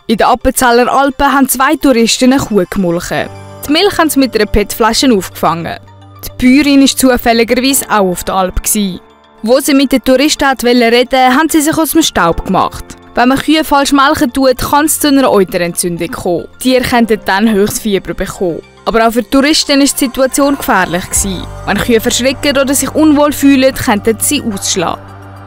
In den Appenzeller Alpen haben 2 Touristen eine Kuh gemolken. Die Milch haben sie mit einer PET-Flasche aufgefangen. Die Bäuerin war zufälligerweise auch auf der Alp. Wo sie mit den Touristen reden wollte, haben sie sich aus dem Staub gemacht. Wenn man Kühe falsch melken tut, kann es zu einer Euterentzündung kommen. Die Tiere könnten dann höchstes Fieber bekommen. Aber auch für die Touristen war die Situation gefährlich. Wenn Kühe verschrecken oder sich unwohl fühlen, könnten sie ausschlagen.